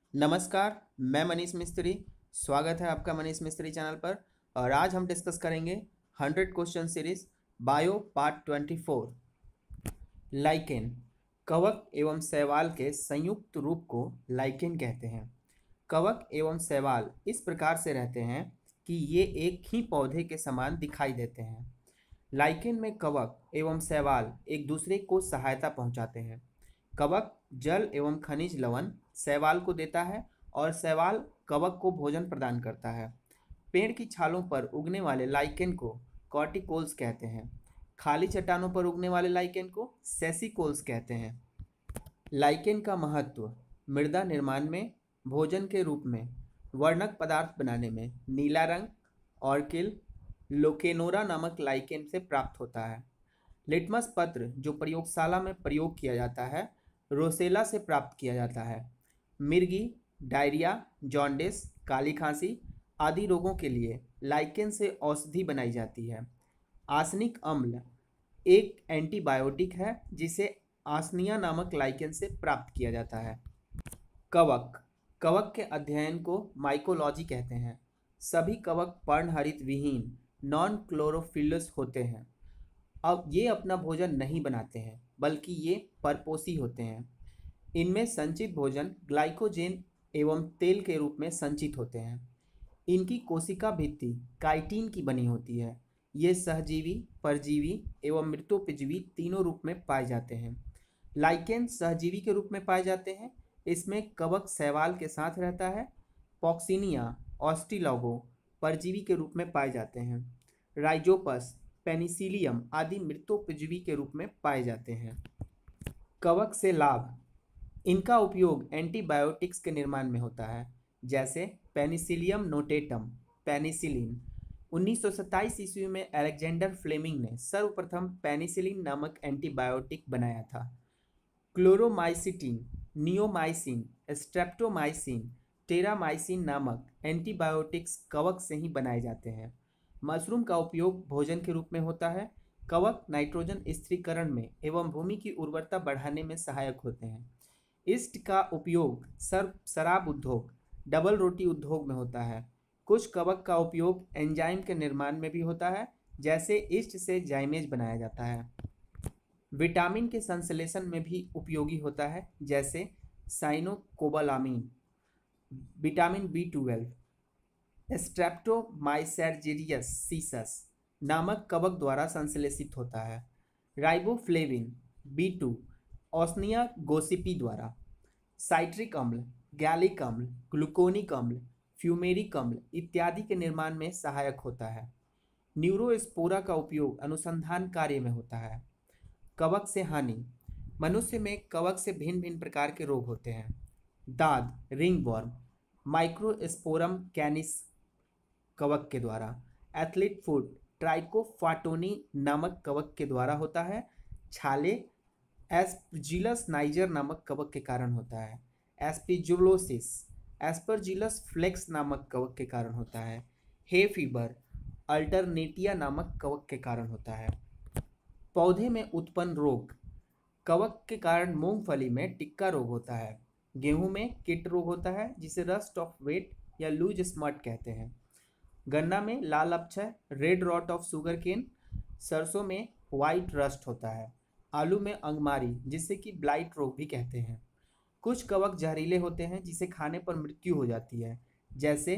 नमस्कार। मैं मनीष मिस्त्री। स्वागत है आपका मनीष मिस्त्री चैनल पर। और आज हम डिस्कस करेंगे 100 question series bio part 24। Lichen कवक एवं शैवाल के संयुक्त रूप को लाइकेन कहते हैं। कवक एवं शैवाल इस प्रकार से रहते हैं कि ये एक ही पौधे के समान दिखाई देते हैं। लाइकेन में कवक एवं शैवाल एक दूसरे को सहायता पहुंचाते हैं। कवक जल एवं खनिज लवण शैवाल को देता है और शैवाल कवक को भोजन प्रदान करता है। पेड़ की छालों पर उगने वाले लाइकेन को कॉर्टिकोल्स कहते हैं। खाली चट्टानों पर उगने वाले लाइकेन को सेसिकोल्स कहते हैं। लाइकेन का महत्व मृदा निर्माण में, भोजन के रूप में, वर्णक पदार्थ बनाने में नीला रंग ऑर्किल लोकेनोरा नामक लाइकेन से प्राप्त होता है। लिटमस पत्र जो प्रयोगशाला में प्रयोग किया जाता है रोसेला से प्राप्त किया जाता है। मिर्गी, डायरिया, जॉन्डिस, काली खांसी आदि रोगों के लिए लाइकेन से औषधि बनाई जाती है। आर्सेनिक अम्ल एक एंटीबायोटिक है जिसे आसनिया नामक लाइकेन से प्राप्त किया जाता है। कवक कवक के अध्ययन को माइकोलॉजी कहते हैं। सभी कवक पर्णहरित विहीन नॉन क्लोरोफिलस होते हैं। अब ये अपना भोजन नहीं बनाते हैं बल्कि ये परपोषी होते हैं। इनमें संचित भोजन ग्लाइकोजेन एवं तेल के रूप में संचित होते हैं। इनकी कोशिका भित्ति काइटिन की बनी होती है। ये सहजीवी, परजीवी एवं मृतोपजीवी तीनों रूप में पाए जाते हैं। लाइकेन सहजीवी के रूप में पाए जाते हैं। इसमें कवक शैवाल के साथ रहता है। पॉक्सीनिया, ऑस्ट्रिलोगो परजीवी के रूप में पाए जाते हैं। राइजोपस, पेनिसिलियम आदि मृतोपजीवी के रूप में पाए जाते हैं। कवक से लाभ। इनका उपयोग एंटीबायोटिक्स के निर्माण में होता है, जैसे पेनिसिलियम नोटेटम पेनिसिलिन। 1927 ईस्वी में अलेक्जेंडर फ्लेमिंग ने सर्वप्रथम पेनिसिलिन नामक एंटीबायोटिक बनाया था। क्लोरोमाइसिटिन, नियोमाइसिन, स्ट्रेप्टोमाइसिन, टेरामाइसिन नामक एंटीबायोटिक्स कवक से ही बनाए जाते हैं। मशरूम का उपयोग भोजन के रूप में होता है। कवक नाइट्रोजन स्थिरीकरण में एवं भूमि की उर्वरता बढ़ाने में सहायक होते हैं। ईस्ट का उपयोग शराब उद्योग, डबल रोटी उद्योग में होता है। कुछ कवक का उपयोग एंजाइम के निर्माण में भी होता है, जैसे ईस्ट से जाइमेज बनाया जाता है। विटामिन के संश्लेषण में भी उपयोगी होता है, जैसे साइनोकोबालामिन, विटामिन B12 स्ट्रेप्टोमाइसेरियस सीसस नामक कवक द्वारा संश्लेषित होता है। राइबोफ्लेविन B2 ओस्निया गोसिपी द्वारा। साइट्रिक अम्ल, गैलिक अम्ल, ग्लूकोनिक अम्ल, फ्यूमेरिक अम्ल इत्यादि के निर्माण में सहायक होता है। न्यूरोस्पोरा का उपयोग अनुसंधान कार्य में होता है। कवक से हानि। मनुष्य में कवक से भिन्न भिन्न प्रकार के रोग होते हैं। दाद, रिंगवॉर्म, माइक्रोस्पोरम कैनिस कवक के द्वारा। एथलीट फुट ट्राइकोफाटोनी नामक कवक के द्वारा होता है। छाले एस्परजिलस नाइजर नामक कवक के कारण होता है। एस्पिजुलोसिस एस्परजिलस फ्लेक्स नामक कवक के कारण होता है। हे फीवर अल्टरनेटिया नामक कवक के कारण होता है। पौधे में उत्पन्न रोग। कवक के कारण मूंगफली में टिक्का रोग होता है। गेहूं में कीट रोग होता है जिसे रस्ट ऑफ वेट या लूज स्मट कहते हैं। गन्ना में लाल अपक्षय red rot of sugarcane. सरसों में व्हाइट रस्ट होता है। आलू में अंगमारी जिसे कि ब्लाइट रोग भी कहते हैं। कुछ कवक जहरीले होते हैं जिसे खाने पर मृत्यु हो जाती है, जैसे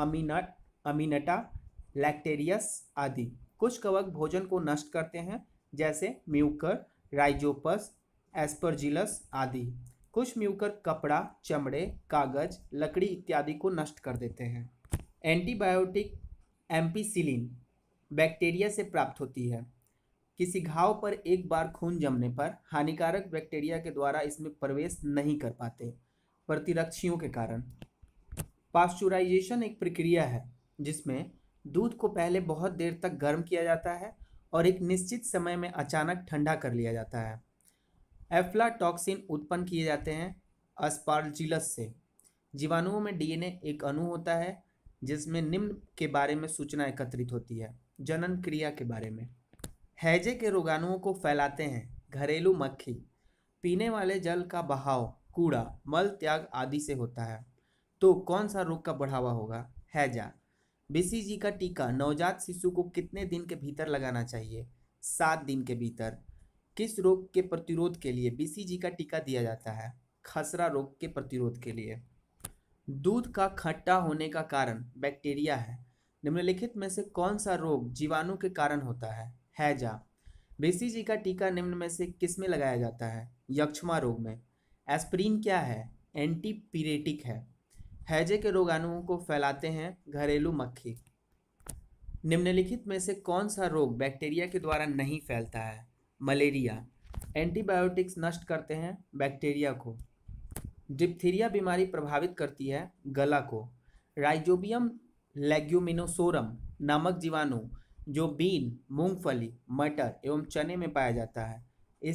अमीनटा, लैक्टेरियस आदि। कुछ कवक भोजन को नष्ट करते हैं, जैसे म्यूकर, राइजोपस, एस्परजिलस आदि। कुछ म्यूकर कपड़ा, चमड़े, कागज, लकड़ी इत्यादि को नष्ट कर देते हैं। एंटीबायोटिक एम्पिसिलिन बैक्टीरिया से प्राप्त होती है। किसी घाव पर एक बार खून जमने पर हानिकारक बैक्टीरिया के द्वारा इसमें प्रवेश नहीं कर पाते, प्रतिरक्षियों के कारण। पास्चुराइजेशन एक प्रक्रिया है जिसमें दूध को पहले बहुत देर तक गर्म किया जाता है और एक निश्चित समय में अचानक ठंडा कर लिया जाता है। एफ्लाटॉक्सिन उत्पन्न किए जाते हैं अस्पार्जिलस से। जीवाणुओं में डीएनए एक अणु होता है जिसमें निम्न के बारे में सूचना एकत्रित होती है। जनन क्रिया के बारे में। हैजे के रोगाणुओं को फैलाते हैं घरेलू मक्खी। पीने वाले जल का बहाव कूड़ा, मल त्याग आदि से होता है। तो कौन सा रोग का बढ़ावा होगा? हैजा। बीसीजी का टीका नवजात शिशु को कितने दिन के भीतर लगाना चाहिए? 7 दिन के भीतर। किस रोग के प्रतिरोध के लिए बीसीजी का टीका दिया जाता है? खसरा रोग के प्रतिरोध के लिए। दूध का खट्टा होने का कारण बैक्टीरिया है। निम्नलिखित में से कौन सा रोग जीवाणु के कारण होता है? हैजा। बीसीजी का टीका निम्न में से किस में लगाया जाता है? यक्ष्मा रोग में। एस्पिरिन क्या है? एंटीपीरेटिक है। हैजे के रोगाणुओं को फैलाते हैं घरेलू मक्खी। निम्नलिखित में से कौन सा रोग बैक्टीरिया के द्वारा नहीं फैलता है? मलेरिया। एंटीबायोटिक्स नष्ट करते हैं बैक्टीरिया को। डिप्थीरिया बीमारी प्रभावित करती है गला को। राइजोबियम लेग्यूमिनोसोरम नामक जीवाणु जो बीन, मूंगफली, मटर एवं चने में पाया जाता है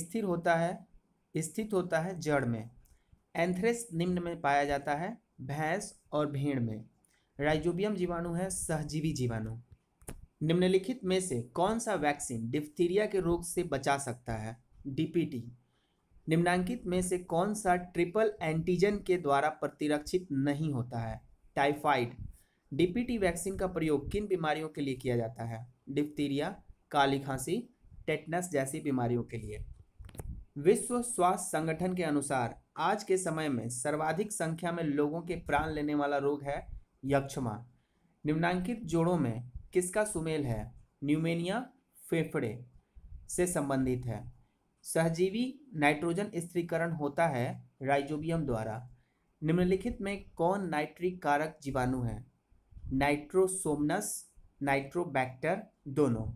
स्थित होता है जड़ में। एंथ्रेक्स निम्न में पाया जाता है भैंस और भेड़ में। राइजोबियम जीवाणु है सहजीवी जीवाणु। निम्नलिखित में से कौन सा वैक्सीन डिप्थीरिया के रोग से बचा सकता है? डीपीटी। निम्नांकित में से कौन सा ट्रिपल एंटीजन के द्वारा प्रतिरक्षित नहीं होता है? टाइफाइड। डीपीटी वैक्सीन का प्रयोग किन बीमारियों के लिए किया जाता है? डिप्थीरिया, काली खांसी, टेटनस जैसी बीमारियों के लिए। विश्व स्वास्थ्य संगठन के अनुसार आज के समय में सर्वाधिक संख्या में लोगों के प्राण लेने वाला रोग है यक्ष्मा। निम्नांकित जोड़ों में किसका सुमेल है? न्यूमेनिया फेफड़े से संबंधित है। सहजीवी नाइट्रोजन स्थिरीकरण होता है राइजोबियम द्वारा। निम्नलिखित में कौन नाइट्रिक कारक जीवाणु है? नाइट्रोसोमनस, नाइट्रोबैक्टर दोनों।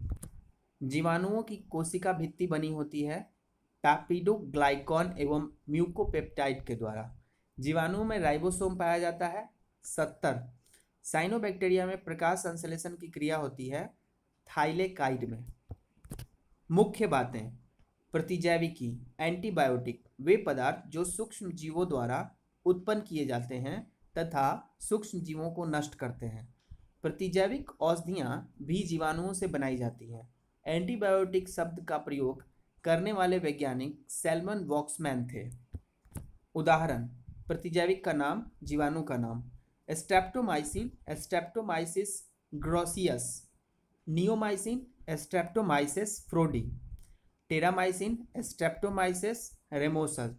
जीवाणुओं की कोशिका भित्ति बनी होती है पैपिडोग्लाइकॉन एवं म्यूकोपेप्टाइड के द्वारा। जीवाणुओं में राइबोसोम पाया जाता है 70। साइनोबैक्टीरिया में प्रकाश संश्लेषण की क्रिया होती है थाइलेकाइड में। मुख्य बातें: प्रतिजैविकी, एंटीबायोटिक वे पदार्थ जो सूक्ष्म जीवों द्वारा उत्पन्न किए जाते हैं तथा सूक्ष्म जीवों को नष्ट करते हैं। प्रतिजैविक औषधियाँ भी जीवाणुओं से बनाई जाती हैं। एंटीबायोटिक शब्द का प्रयोग करने वाले वैज्ञानिक सैल्मन वॉक्समैन थे। उदाहरण: प्रतिजैविक का नाम, जीवाणु का नाम। Streptomycin, streptomyces griseus. Neomycin, streptomyces fradiae. Terramycin, streptomyces rimosus.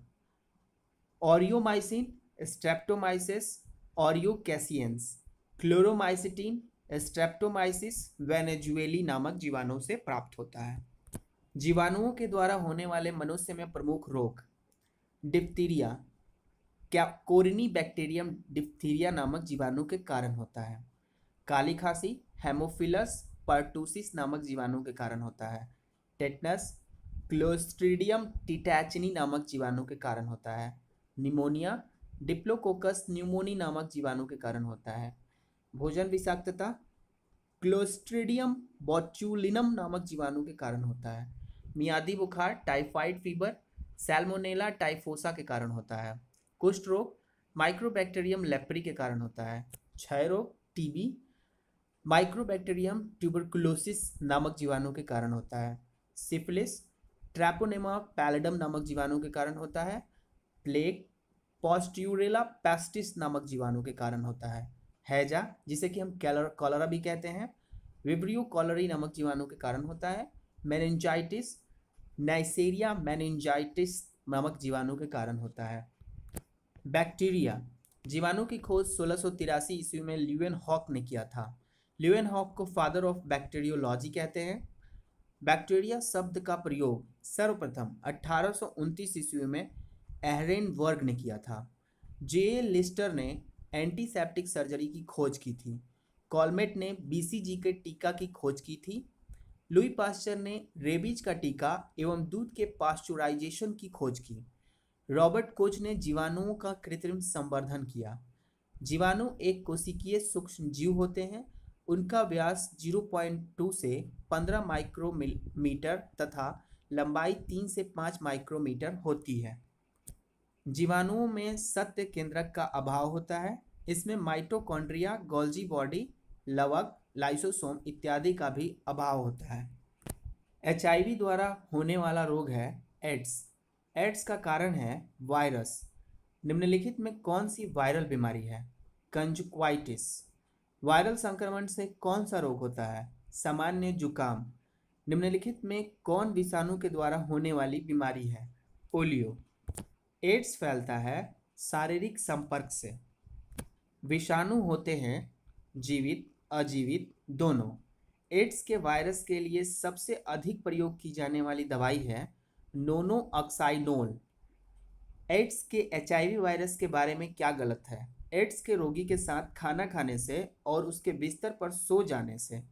Aureomycin, streptomyces aureofaciens. Chloromycetin, streptomyces venezuelae नामक जीवाणु से प्राप्त होता है। जीवाणुओं के द्वारा होने वाले मनुष्य में प्रमुख रोग: डिप्थीरिया, क्या कोरिनी बैक्टीरियम डिप्थीरिया नामक जीवाणु के कारण होता है। काली खांसी, हेमोफिलस पर्टुसिस नामक जीवाणु के कारण होता है। टेटनस, क्लोस्ट्रीडियम टिटैचनी नामक जीवाणु के कारण होता है। निमोनिया, डिप्लोकोकस न्यूमोनी नामक जीवाणु के कारण होता है। भोजन विषाक्तता, क्लोस्ट्रीडियम बोट्यूलिनम नामक जीवाणु के कारण होता है। मियादी बुखार, टाइफाइड फीवर, सैल्मोनेला टाइफोसा के कारण होता है। कुष्ठ रोग, माइक्रोबैक्टीरियम लेप्री के कारण होता है। क्षय रोग, टीबी, माइक्रोबैक्टीरियम ट्यूबरकुलोसिस नामक जीवाणु के कारण होता है। सिफिलिस, ट्रैपोनेमा पैलिडम नामक जीवाणु के कारण होता है। प्लेग, पॉस्ट्यूरेला पेस्टिस नामक जीवाणु के कारण होता है। हैजा, जिसे कि हम कॉलरा भी कहते हैं, विब्रियो कॉलरी नामक जीवाणु के कारण होता है। मेनिंजाइटिस, नाइसेरिया मेनिंजाइटिस नामक जीवाणु के कारण होता है। बैक्टीरिया, जीवाणु की खोज 1683 ईस्वी में ल्यूएन हॉक ने किया था। ल्यूएन हॉक को फादर ऑफ बैक्टीरियोलॉजी कहते हैं। बैक्टीरिया शब्द का प्रयोग सर्वप्रथम 1829 ईस्वी में एहरेनवर्ग ने किया था। जे लिस्टर ने एंटीसेप्टिक सर्जरी की खोज की थी। कॉलमेट ने बीसीजी के टीका की खोज की थी। लुई पास्चर ने रेबीज का टीका एवं दूध के पास्चुराइजेशन की खोज की। रॉबर्ट कोच ने जीवाणुओं का कृत्रिम संवर्धन किया। जीवाणु एक कोशिकीय सूक्ष्म जीव होते हैं। उनका व्यास 0.2 से 15 माइक्रोमीटर तथा लंबाई 3 से 5 माइक्रोमीटर होती है। जीवाणुओं में सत्य केंद्रक का अभाव होता है। इसमें माइटोकॉन्ड्रिया, गोल्जी बॉडी, लवक, लाइसोसोम इत्यादि का भी अभाव होता है। एचआईवी द्वारा होने वाला रोग है एड्स। एड्स का कारण है वायरस। निम्नलिखित में कौन सी वायरल बीमारी है? कंजुक्वाइटिस। वायरल संक्रमण से कौन सा रोग होता है? सामान्य जुकाम। निम्नलिखित में कौन विषाणु के द्वारा होने वाली बीमारी है? पोलियो। एड्स फैलता है शारीरिक संपर्क से। विषाणु होते हैं जीवित अजीवित दोनों। एड्स के वायरस के लिए सबसे अधिक प्रयोग की जाने वाली दवाई है नोनोऑक्साइनोल। एड्स के एचआईवी वायरस के बारे में क्या गलत है? एड्स के रोगी के साथ खाना खाने से और उसके बिस्तर पर सो जाने से।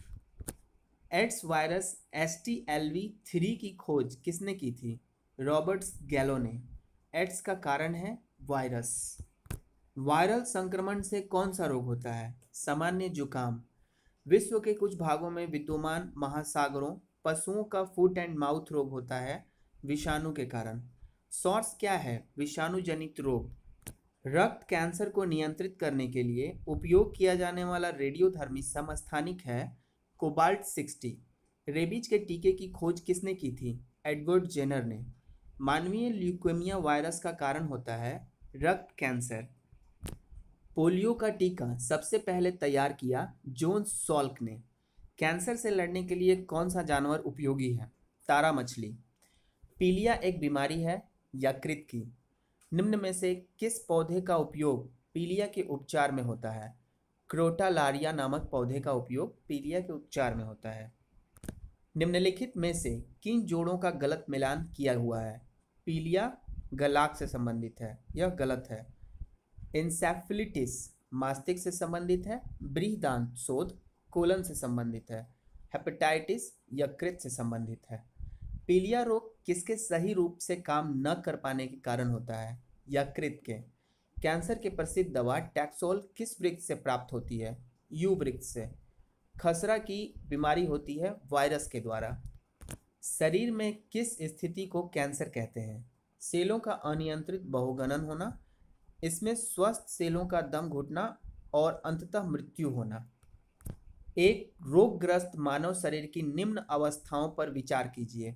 एड्स वायरस HTLV-3 की खोज किसने की थी? रॉबर्ट गैलो ने। एड्स का कारण है वायरस। वायरल संक्रमण से कौन सा रोग होता है? सामान्य जुकाम। विश्व के कुछ भागों में विद्यमान महासागरों पशुओं का फुट एंड माउथ रोग होता है विषाणु के कारण। सॉर्स क्या है? विषाणु जनित रोग। रक्त कैंसर को नियंत्रित करने के लिए उपयोग किया जाने वाला रेडियोधर्मी समस्थानिक है कोबाल्ट 60। रेबीज के टीके की खोज किसने की थी? एडवर्ड जेनर ने। मानवीय ल्यूकेमिया वायरस का कारण होता है रक्त कैंसर। पोलियो का टीका सबसे पहले तैयार किया जोन सॉल्क ने। कैंसर से लड़ने के लिए कौन सा जानवर उपयोगी है? तारा मछली। पीलिया एक बीमारी है यकृत की। निम्न में से किस पौधे का उपयोग पीलिया के उपचार में होता है? क्रोटालारिया नामक पौधे का उपयोग पीलिया के उपचार में होता है। निम्नलिखित में से किन जोड़ों का गलत मिलान किया हुआ है? पीलिया गलाग से संबंधित है, यह गलत है। इंसेफ्लिटिस मस्तिष्क से संबंधित है। बृहदान्त्र शोध कोलन से संबंधित है। हेपेटाइटिस यकृत से संबंधित है। पीलिया रोग किसके सही रूप से काम न कर पाने के कारण होता है? यकृत के। कैंसर की प्रसिद्ध दवा टैक्सोल किस वृक्ष से प्राप्त होती है? यू वृक्ष से। खसरा की बीमारी होती है वायरस के द्वारा। शरीर में किस स्थिति को कैंसर कहते हैं? सेलों का अनियंत्रित बहुगणन होना, इसमें स्वस्थ सेलों का दम घुटना और अंततः मृत्यु होना। एक रोगग्रस्त मानव शरीर की निम्न अवस्थाओं पर विचार कीजिए।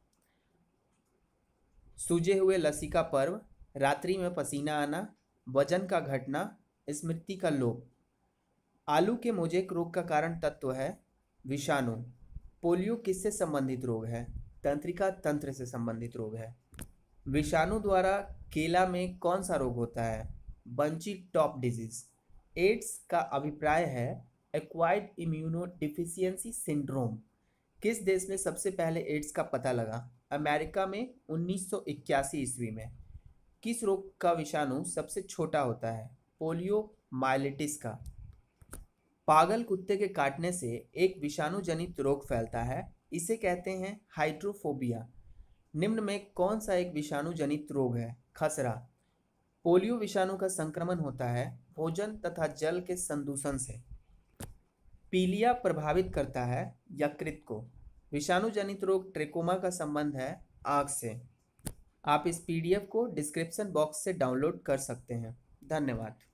सूजे हुए लसीका पर्व, रात्रि में पसीना आना, वजन का घटना, स्मृति का लोप। आलू के मोजेक रोग का कारण तत्व है विषाणु। पोलियो किससे संबंधित रोग है? तंत्रिका तंत्र से संबंधित रोग है। विषाणु द्वारा केला में कौन सा रोग होता है? Bunchy top disease. एड्स का अभिप्राय है एक्वायर्ड इम्यूनोडिफिशियंसी सिंड्रोम। किस देश में सबसे पहले एड्स का पता लगा? अमेरिका में 1981 ईस्वी में। किस रोग का विषाणु सबसे छोटा होता है? पोलियो माइलिटिस का। पागल कुत्ते के काटने से एक विषाणु जनित रोग फैलता है, इसे कहते हैं हाइड्रोफोबिया। निम्न में कौन सा एक विषाणु जनित रोग है? खसरा। पोलियो विषाणु का संक्रमण होता है भोजन तथा जल के संदूषण से। पीलिया प्रभावित करता है यकृत को। विषाणु जनित रोग ट्रेकोमा का संबंध है आग से। आप इस PDF को डिस्क्रिप्शन बॉक्स से डाउनलोड कर सकते हैं। धन्यवाद।